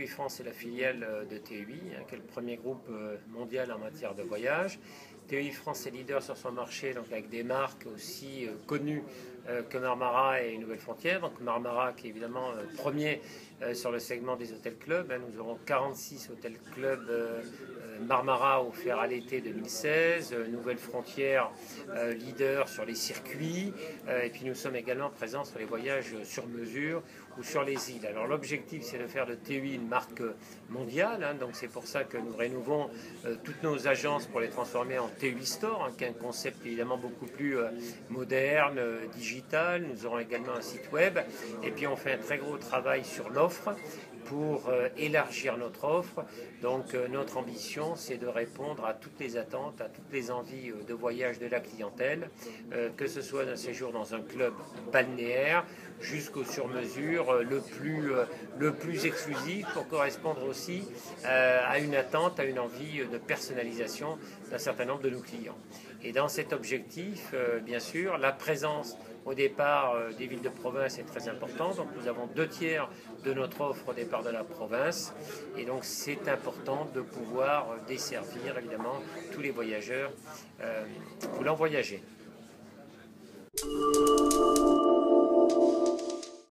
TUI France est la filiale de TUI, qui est le premier groupe mondial en matière de voyage. TUI France est leader sur son marché, donc avec des marques aussi connues que Marmara et Nouvelle Frontière. Donc Marmara qui est évidemment premier sur le segment des hôtels clubs. Nous aurons 46 hôtels clubs Marmara offerts à l'été 2016. Nouvelle Frontière leader sur les circuits. Et puis nous sommes également présents sur les voyages sur mesure ou sur les îles. Alors l'objectif c'est de faire de TUI une marque mondiale. Donc c'est pour ça que nous rénovons toutes nos agences pour les transformer en TUI Store, qui est un concept évidemment beaucoup plus moderne, digital. Nous aurons également un site web et puis on fait un très gros travail sur l'offre pour élargir notre offre. Donc notre ambition c'est de répondre à toutes les attentes, à toutes les envies de voyage de la clientèle, que ce soit d'un séjour dans un club balnéaire jusqu'au sur-mesure le plus exclusif pour correspondre aussi à une attente, à une envie de personnalisation d'un certain nombre de nos clients. Et dans cet objectif, bien sûr, la présence au départ des villes de province est très importante. Donc nous avons 2/3 de notre offre au départ de la province. Et donc c'est important de pouvoir desservir évidemment tous les voyageurs voulant voyager.